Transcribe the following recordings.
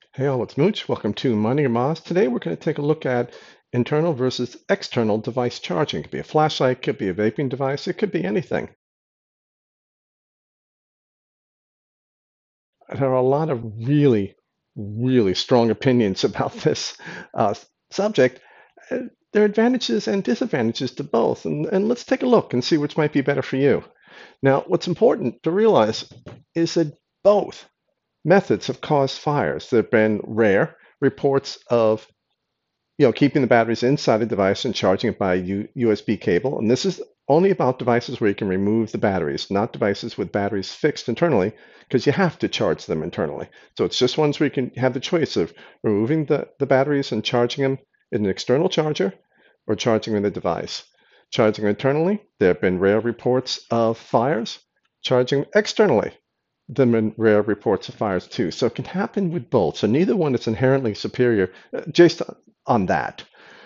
Hey all, it's Mooch. Welcome to Minding Your mAhs. Today we're going to take a look at internal versus external device charging. It could be a flashlight, could be a vaping device, it could be anything. There are a lot of really strong opinions about this uh, subject. Uh, There are advantages and disadvantages to both, and let's take a look and see which might be better for you. Now, what's important to realize is that both methods have caused fires. There have been rare reports of keeping the batteries inside the device and charging it by USB cable. And this is only about devices where you can remove the batteries, not devices with batteries fixed internally, because you have to charge them internally. So it's just ones where you can have the choice of removing the batteries and charging them in an external charger or charging in the device. Charging internally, there have been rare reports of fires. Charging externally, there have been rare reports of fires too. So it can happen with both. So neither one is inherently superior based on that.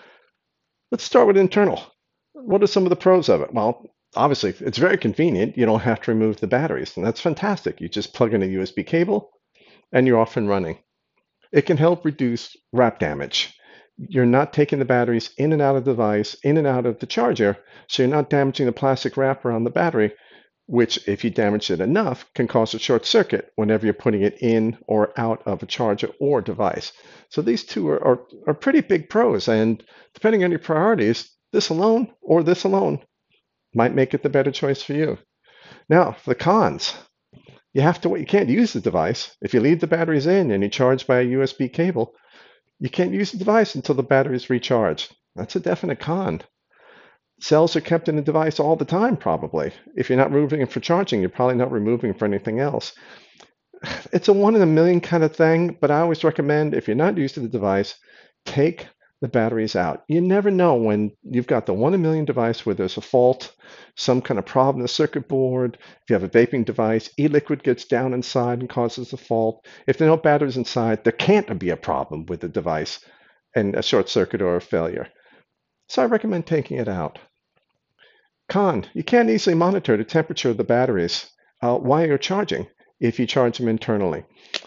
Let's start with internal. What are some of the pros of it? Well, obviously, it's very convenient. You don't have to remove the batteries, and that's fantastic. You just plug in a USB cable, and you're off and running. It can help reduce wrap damage. You're not taking the batteries in and out of the device, in and out of the charger, so you're not damaging the plastic wrapper on the battery, which, if you damage it enough, can cause a short circuit whenever you're putting it in or out of a charger or device. So these two are pretty big pros, and depending on your priorities, this alone or this alone might make it the better choice for you. Now, for the cons, you can't use the device. If you leave the batteries in and you charge by a USB cable, you can't use the device until the battery is recharged. That's a definite con. Cells are kept in the device all the time, probably. If you're not removing them for charging, you're probably not removing them for anything else. It's a one in a million kind of thing, but I always recommend if you're not used to the device, take the batteries out. You never know when you've got the one in a million device where there's a fault, some kind of problem in the circuit board. If you have a vaping device, e-liquid gets down inside and causes a fault. If there are no batteries inside, there can't be a problem with the device and a short circuit or a failure. So I recommend taking it out. Con, you can't easily monitor the temperature of the batteries while you're charging if you charge them internally.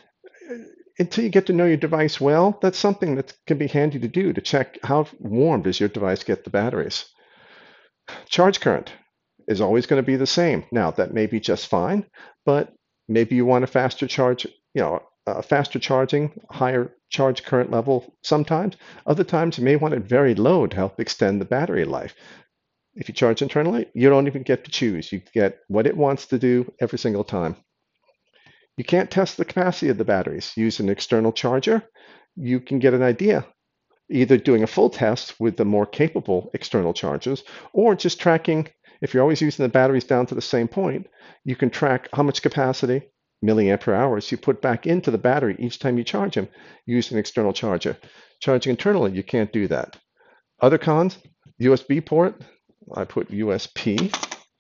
Until you get to know your device well, that's something that can be handy to do to check how warm does your device get the batteries. Charge current is always going to be the same. Now, that may be just fine, but maybe you want a faster charge, faster charging, higher charge current level sometimes. Other times, you may want it very low to help extend the battery life. If you charge internally, you don't even get to choose. You get what it wants to do every single time. You can't test the capacity of the batteries. Use an external charger. You can get an idea, either doing a full test with the more capable external chargers or just tracking. If you're always using the batteries down to the same point, you can track how much capacity, milliampere hours, you put back into the battery each time you charge them using an external charger. Charging internally, you can't do that. Other cons, USB port. I put USB.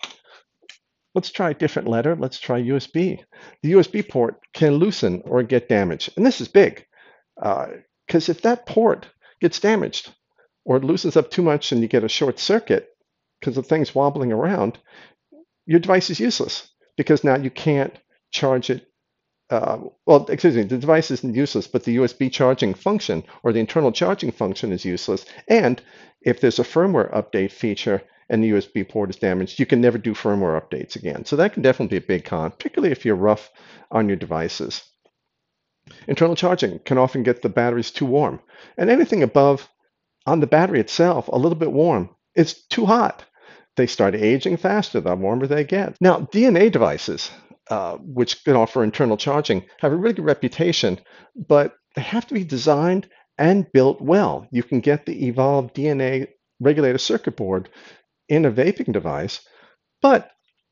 Let's try a different letter. Let's try USB. The USB port can loosen or get damaged. And this is big because if that port gets damaged or it loosens up too much and you get a short circuit because of things wobbling around, your device is useless because now you can't charge it. Excuse me, the device isn't useless, but the USB charging function or the internal charging function is useless. And if there's a firmware update feature and the USB port is damaged, you can never do firmware updates again. So that can definitely be a big con, particularly if you're rough on your devices. Internal charging can often get the batteries too warm, and anything above on the battery itself, a little bit warm, is too hot. They start aging faster the warmer they get. Now, DNA devices, which can offer internal charging, have a really good reputation, but they have to be designed and built well. You can get the evolved DNA regulator circuit board in a vaping device, but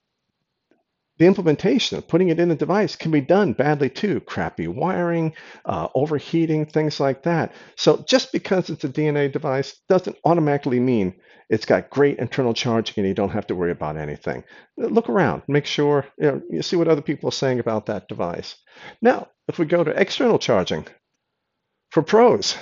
the implementation of putting it in a device can be done badly too. Crappy wiring, overheating, things like that. So just because it's a DNA device doesn't automatically mean it's got great internal charging and you don't have to worry about anything. Look around, make sure you see what other people are saying about that device. Now, if we go to external charging, for pros,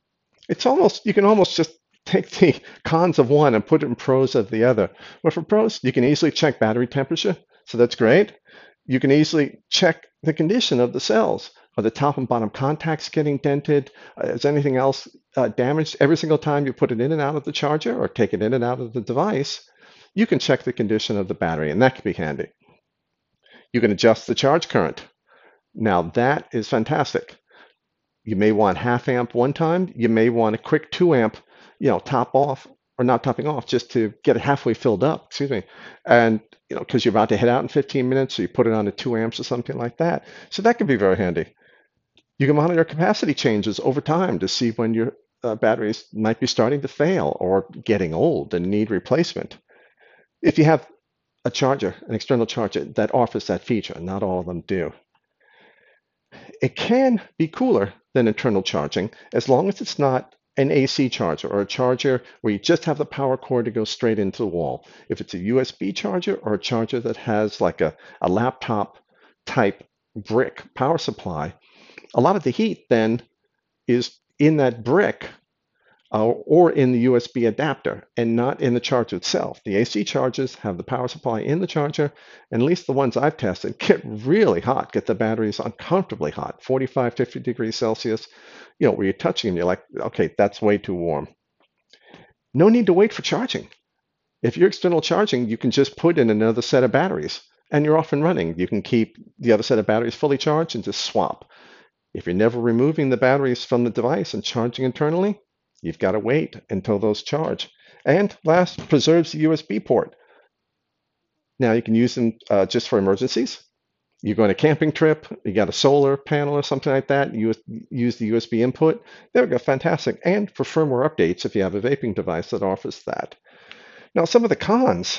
you can almost just take the cons of one and put it in pros of the other. Well, for pros, you can easily check battery temperature, so that's great. You can easily check the condition of the cells. Are the top and bottom contacts getting dented? Is anything else damaged? Every single time you put it in and out of the charger or take it in and out of the device, you can check the condition of the battery, and that can be handy. You can adjust the charge current. Now that is fantastic. You may want half amp one time. You may want a quick 2 amp, top off or not topping off just to get it halfway filled up, excuse me. And, because you're about to head out in 15 minutes, so you put it on to 2 amps or something like that. So that can be very handy. You can monitor capacity changes over time to see when your batteries might be starting to fail or getting old and need replacement. If you have a charger, an external charger that offers that feature, not all of them do. It can be cooler than internal charging as long as it's not an AC charger or a charger where you just have the power cord to go straight into the wall. If it's a USB charger or a charger that has like a laptop type brick power supply, a lot of the heat then is in that brick or in the USB adapter and not in the charger itself. The AC chargers have the power supply in the charger, and at least the ones I've tested get really hot, get the batteries uncomfortably hot, 45, 50 degrees Celsius, where you're touching them, you're like, okay, that's way too warm. No need to wait for charging. If you're external charging, you can just put in another set of batteries and you're off and running. You can keep the other set of batteries fully charged and just swap. If you're never removing the batteries from the device and charging internally, you've got to wait until those charge. And last, preserves the USB port. Now you can use them just for emergencies. You go on a camping trip, you got a solar panel or something like that, you use the USB input. There we go, fantastic. And for firmware updates if you have a vaping device that offers that. Now some of the cons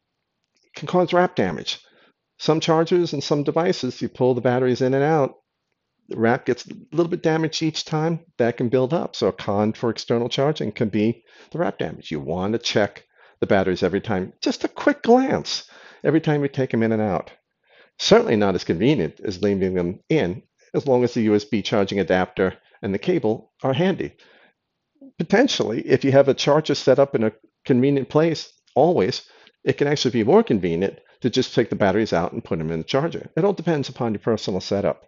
can cause wrap damage. Some chargers and some devices, you pull the batteries in and out, the wrap gets a little bit damaged each time. That can build up. So a con for external charging can be the wrap damage. You want to check the batteries every time, just a quick glance every time you take them in and out. Certainly not as convenient as leaving them in, as long as the USB charging adapter and the cable are handy. Potentially, if you have a charger set up in a convenient place, always, it can actually be more convenient to just take the batteries out and put them in the charger. It all depends upon your personal setup.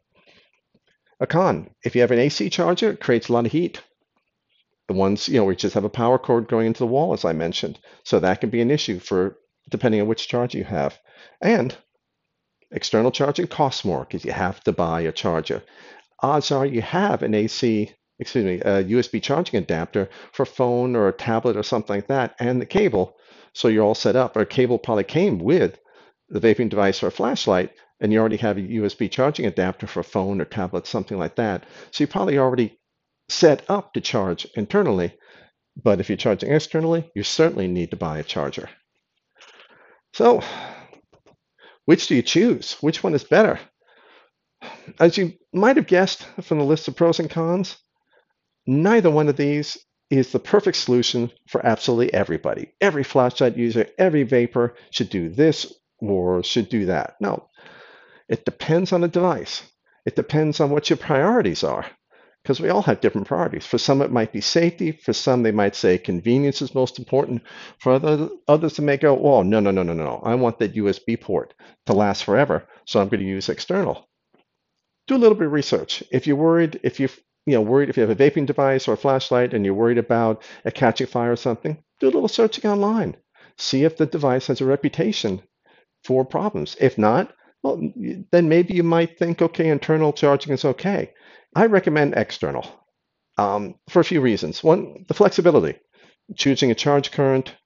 A con, if you have an AC charger, it creates a lot of heat. The ones, where you just have a power cord going into the wall, as I mentioned. So that can be an issue for depending on which charger you have. And external charging costs more because you have to buy a charger. Odds are you have an a USB charging adapter for a phone or a tablet or something like that, and the cable. So you're all set up. Or a cable probably came with the vaping device or a flashlight, and you already have a USB charging adapter for a phone or tablet, something like that. So you probably already set up to charge internally. But if you're charging externally, you certainly need to buy a charger. So which do you choose? Which one is better? As you might have guessed from the list of pros and cons, neither one of these is the perfect solution for absolutely everybody. Every flashlight user, every vapor should do this or should do that. No, it depends on the device. It depends on what your priorities are, because we all have different priorities. For some, it might be safety. For some, they might say convenience is most important. For others, they may go, oh, no. I want that USB port to last forever, so I'm going to use external. Do a little bit of research. If you're worried, if you have a vaping device or a flashlight and you're worried about it catching fire or something, do a little searching online. See if the device has a reputation for problems. If not, well, then maybe you might think, okay, internal charging is okay. I recommend external for a few reasons. One, the flexibility, choosing a charge current,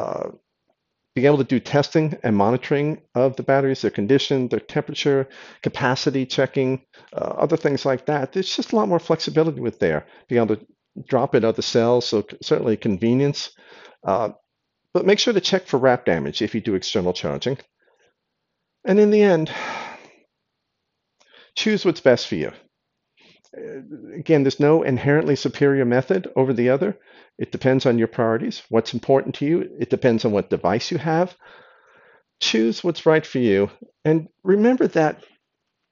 being able to do testing and monitoring of the batteries, their condition, their temperature, capacity checking, other things like that. There's just a lot more flexibility with there. Being able to drop in other cells, so certainly convenience. But make sure to check for wrap damage if you do external charging. And in the end, choose what's best for you. Again, there's no inherently superior method over the other. It depends on your priorities, what's important to you. It depends on what device you have. Choose what's right for you. And remember that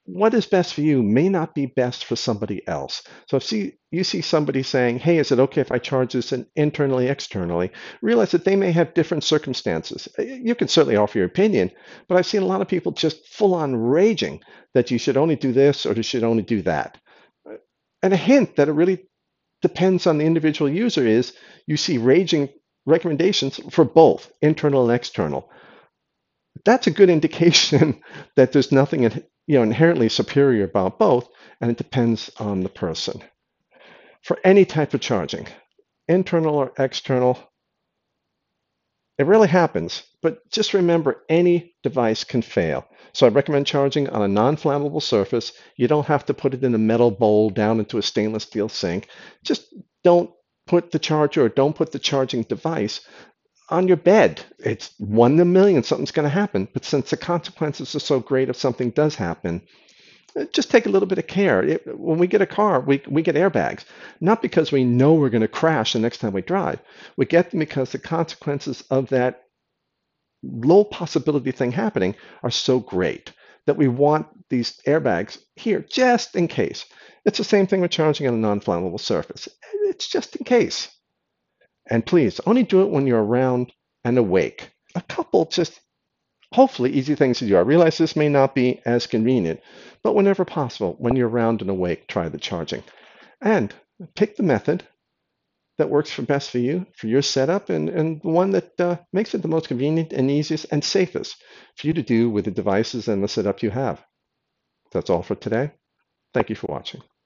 what is best for you may not be best for somebody else. So if you see somebody saying, hey, is it okay if I charge this internally, externally? Realize that they may have different circumstances. You can certainly offer your opinion, but I've seen a lot of people just full on raging that you should only do this or you should only do that. And a hint that it really depends on the individual user is you see raging recommendations for both internal and external. That's a good indication that there's nothing inherently superior about both, and it depends on the person. For any type of charging, internal or external, it really happens, but just remember any device can fail. So I recommend charging on a non-flammable surface. You don't have to put it in a metal bowl down into a stainless steel sink. Just don't put the charger or don't put the charging device on your bed. It's 1 in a million something's going to happen. But since the consequences are so great if something does happen, just take a little bit of care. When we get a car, we get airbags, not because we know we're going to crash the next time we drive. We get them because the consequences of that low possibility thing happening are so great that we want these airbags here just in case. It's the same thing with charging on a non-flammable surface. It's just in case. And please, only do it when you're around and awake. A couple just hopefully easy things to do. I realize this may not be as convenient, but whenever possible, when you're around and awake, try the charging. And pick the method that works for best for you, for your setup, and the one that makes it the most convenient and easiest and safest for you to do with the devices and the setup you have. That's all for today. Thank you for watching.